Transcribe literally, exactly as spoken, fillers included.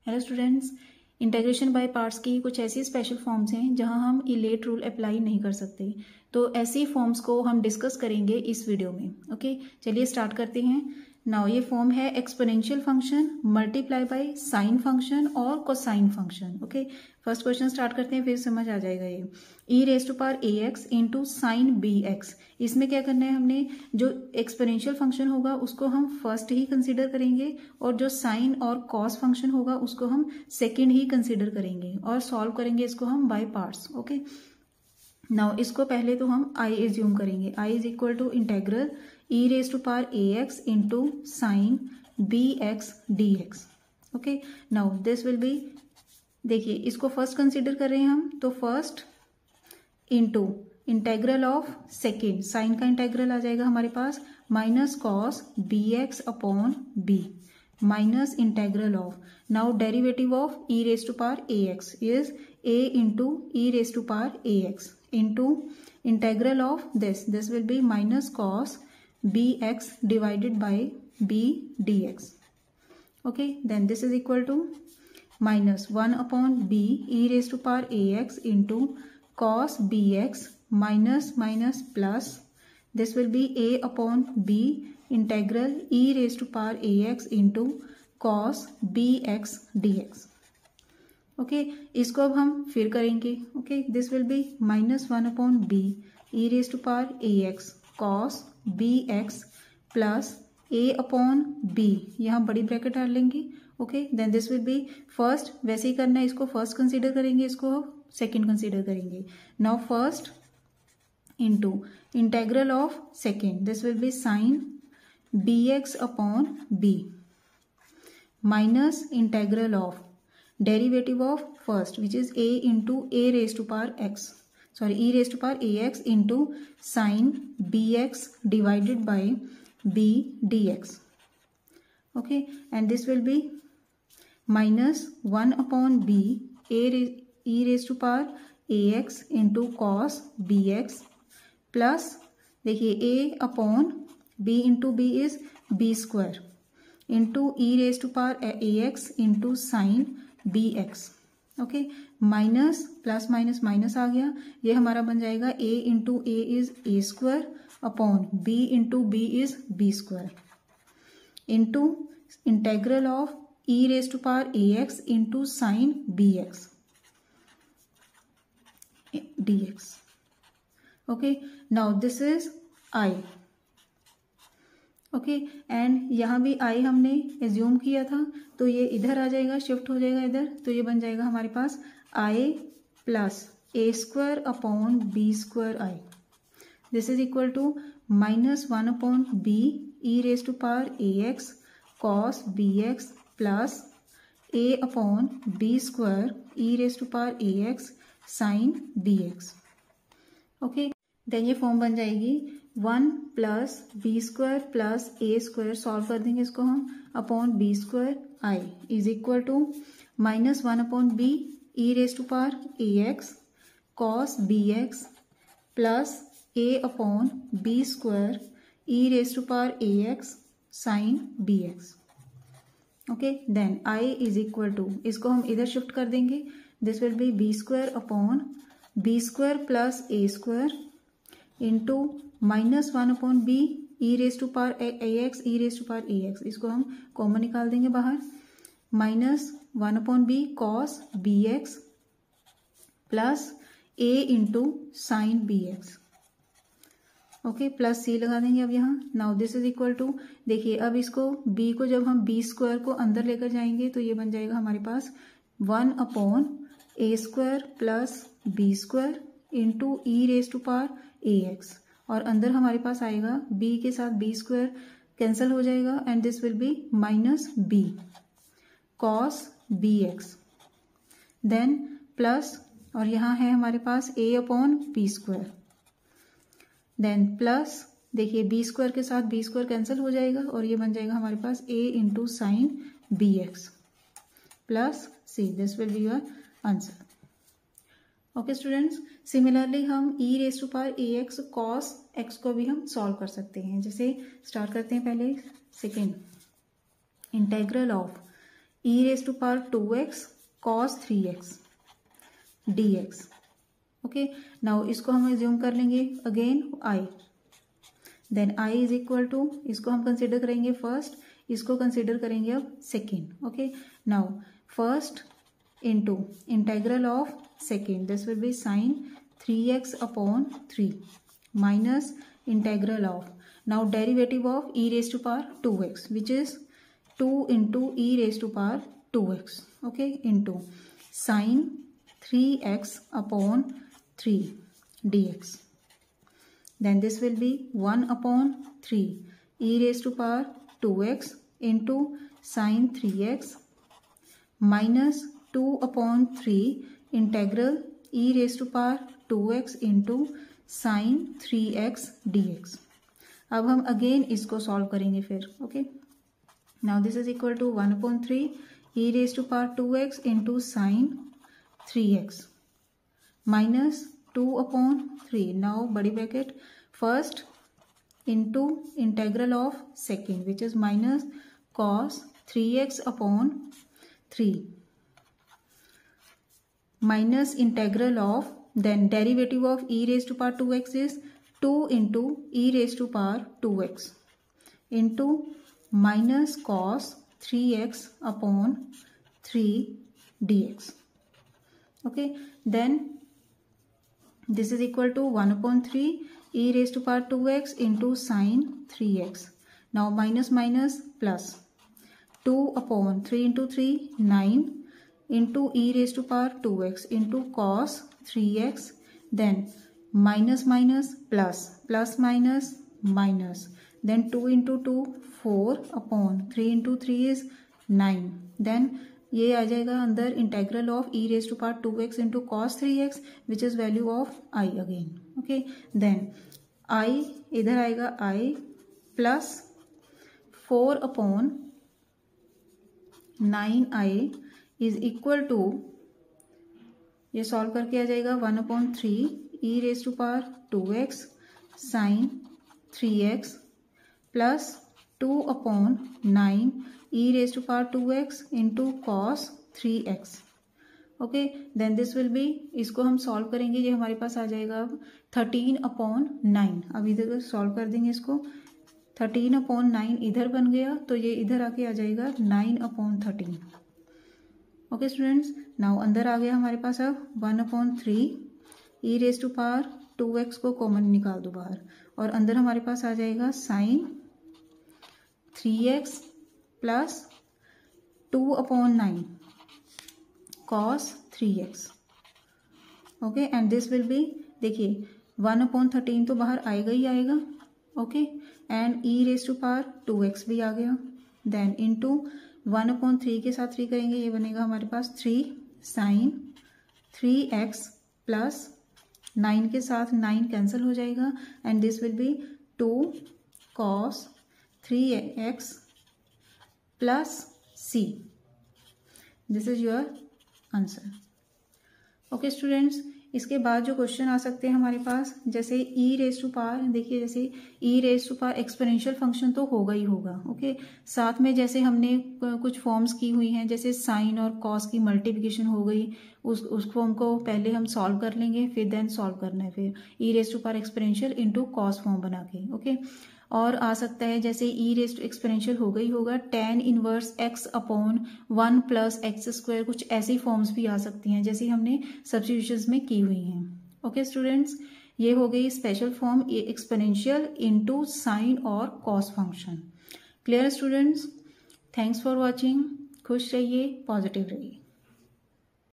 Hello students, integration by parts की कुछ ऐसी स्पेशल फॉर्म्स हैं जहां हम इलेट रूल अप्लाई नहीं कर सकते। तो ऐसी फॉर्म्स को हम डिस्कस करेंगे इस वीडियो में। ओके, चलिए स्टार्ट करते हैं। नाउ ये फॉर्म है exponential function multiply by sine function और cosine function. Okay, first question start करते हैं, फिर समझ आ जाएगा ये। E raise to power a x into sine b x, इसमें क्या करना है, हमने जो एक्सपोनेंशियल फंक्शन होगा उसको हम फर्स्ट ही कंसीडर करेंगे और जो साइन और कॉस फंक्शन होगा उसको हम सेकेंड ही कंसीडर करेंगे और सॉल्व करेंगे इसको हम बाय पार्ट्स। ओके, नाउ इसको पहले तो हम आई एज्यूम करेंगे। I is equal to integral e raise to power a x into sine b x d x. Okay, now this will be, देखिए इसको फर्स्ट कंसीडर कर रहे हैं हम, तो first into integral of second, sine का integral आ जाएगा हमारे पास minus cos b x upon b minus integral of, now derivative of e raise to power a x is a into e raise to power a x into integral of this, this will be minus cos b x divided by b d x. Okay, then this is equal to minus one upon b e raise to power a x into cos b x minus minus plus, this will be a upon b integral e raised to power ax into cos bx dx। Okay, इसको अब हम फिर करेंगे। Okay, this will be minus one upon b e raise to power a x cos b x plus a upon b, यहाँ बड़ी bracket डाल लेंगे। Okay, then this will be first, वैसे ही करना है, इसको फर्स्ट कंसीडर करेंगे, इसको सेकेंड कंसीडर करेंगे। Now first into integral of second, this will be sin bx upon b minus integral of derivative of first, which is a into a raised to power x, sorry e raised to power ax into sin bx divided by b dx। okay, and this will be minus one upon b a e raised to power ax into cos bx plus, देखिए a upon b into b is b square into e raise to power a x into sine b x. Okay, minus plus minus minus आ गया, ये हमारा बन जाएगा a into a is a square upon b into b is b square into integral of e raise to power a x into sine b x d x. Okay, now this is I. Okay, and यहाँ भी आई हमने assume किया था, तो ये इधर आ जाएगा, shift हो जाएगा इधर, तो ये बन जाएगा हमारे पास I plus a square upon b square I. This is equal to minus one upon b e raise to power a x cos b x plus a upon b square e raise to power a x sine b x. Okay, then ये form बन जाएगी one plus b square plus a square, solve कर देंगे इसको हम, upon b square I is equal to minus one upon b e raise to power a x cos b x plus a upon b square e raise to power a x sine b x. Okay, then I is equal to, इसको हम इधर shift कर देंगे, this will be b square upon b square plus a square into minus one upon b e raise to power a x e raise to power a x, इसको हम common निकाल देंगे बाहर, minus one upon b cos b x plus a into sine b x. Okay, plus c लगा देंगे अब यहाँ। Now this is equal to, देखिए अब इसको b को जब हम बी स्क्वायर को अंदर लेकर जाएंगे तो ये बन जाएगा हमारे पास one upon a square plus b square into e raise to power a x, और अंदर हमारे पास आएगा b के साथ b स्क्वायर कैंसिल हो जाएगा and this will be minus b cos b x, then plus, और यहाँ है हमारे पास a upon b square, then plus, देखिए b स्क्वायर के साथ b स्क्वायर कैंसिल हो जाएगा और ये बन जाएगा हमारे पास a into sine b x plus c, this will be your answer. Okay students, similarly हम e raise to power a x cos x को भी हम सॉल्व कर सकते हैं। जैसे स्टार्ट करते हैं पहले second, integral of e raise to power two x cos three x d x. Okay, now इसको हम एज्यूम कर लेंगे again I, then I is equal to, इसको हम कंसिडर करेंगे फर्स्ट, इसको कंसिडर करेंगे अब second. Okay, now first into integral of second, this will be sine three x upon three minus integral of, now derivative of e raise to power two x which is two into e raise to power two x, okay, into sine three x upon three dx, then this will be one upon three e raised to power two x into sin three x minus two upon three integral e raised to power two x into sin three x dx। अब हम again इसको solve करेंगे फिर। Okay, now this is equal to one upon three e raise to power two x into sine three x minus two upon three, now बड़ी bracket first into integral of second which is minus cos three x upon three minus integral of, then derivative of e raised to power two x is two into e raised to power two x into minus cos three x upon three dx. Okay, then this is equal to one upon three e raised to power two x into sin three x. Now minus minus plus two upon three into three nine into e raised to power two x into cos three x, then minus minus plus plus minus minus, then two into two four upon three into three is nine, then ये आ जाएगा अंदर integral of e raised to power two x into cos three x which is value of i again. Okay, then i इधर आएगा i plus four upon nine i is equal to, ये solve करके आ जाएगा one upon three e raise to power two x sine three x plus two upon nine e raise to power two x into cos three x. Okay, then this will be, इसको हम solve करेंगे, ये हमारे पास आ जाएगा अब thirteen upon nine. अब इधर सॉल्व कर देंगे इसको, थर्टीन अपॉन नाइन इधर बन गया तो ये इधर आके आ जाएगा nine upon thirteen. Okay students, now अंदर आ गया हमारे पास अब one upon three e raise to power two x को कॉमन निकाल दो बाहर और अंदर हमारे पास आ जाएगा sine three x plus two upon nine cos three x. Okay, and this will be, देखिए वन अपॉन थर्टीन तो बाहर आएगा ही आएगा. Okay, and e raise to power two x भी आ गया, then into one upon three के साथ थ्री करेंगे, ये बनेगा हमारे पास three sine three x plus nine के साथ नाइन कैंसिल हो जाएगा and this will be two cos three x plus c. This is your answer. Okay students, इसके बाद जो क्वेश्चन आ सकते हैं हमारे पास, जैसे ई रेज टू पावर, देखिए जैसे e raise to power exponential function तो होगा ही होगा. ओके, साथ में जैसे हमने कुछ फॉर्म्स की हुई हैं, जैसे साइन और कॉस की मल्टीप्लिकेशन हो गई, उस उस फॉर्म को पहले हम सॉल्व कर लेंगे, फिर देन सॉल्व करना है फिर e raise to power exponential into cos form बना के. ओके, और आ सकता है जैसे ई रेज टू एक्सपोनेंशियल हो गई होगा tan inverse x upon one plus x square, कुछ ऐसी फॉर्म्स भी आ सकती हैं जैसे हमने सब्स्टिट्यूशंस में की हुई हैं. ओके स्टूडेंट्स, ये हो गई special form exponential into sine और cos function. Clear students? Thanks for watching. खुश रहिए, पॉजिटिव रहिए.